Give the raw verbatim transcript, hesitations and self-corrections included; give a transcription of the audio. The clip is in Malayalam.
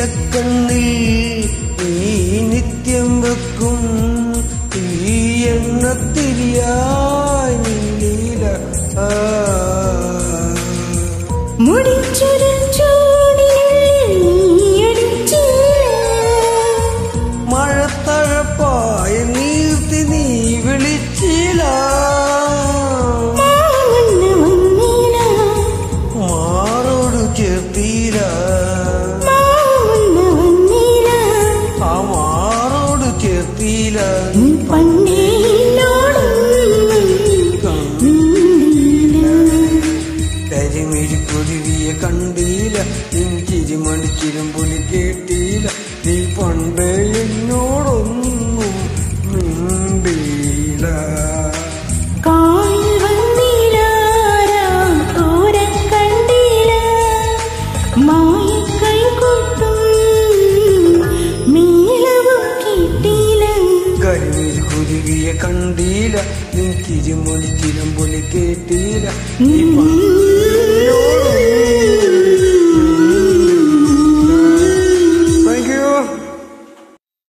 നീലക്കണ്ണിൽ നീ നിത്യം വെക്കും ഈ എണ്ണത്തിരിയായി നീല മഴത്തഴപ്പായ നീർത്തി നീ വിളിച്ചില്ല മാറോട് ചേർത്തീല ആ മാറോട് ചേർത്തീല കരിമിരിക്കുരുവിയെ കണ്ടീല നിൻ ചിരിമണിച്ചിരുമ്പൊലി കേട്ടീല നീ പണ്ട് എന്നോടൊന്നും മിണ്ടീല കരിമിരിക്കുരുവിയെ കണ്ടീല നിൻ ചിരിമണിച്ചിരുമ്പൊലി കേട്ടീല നീ പണ്ട്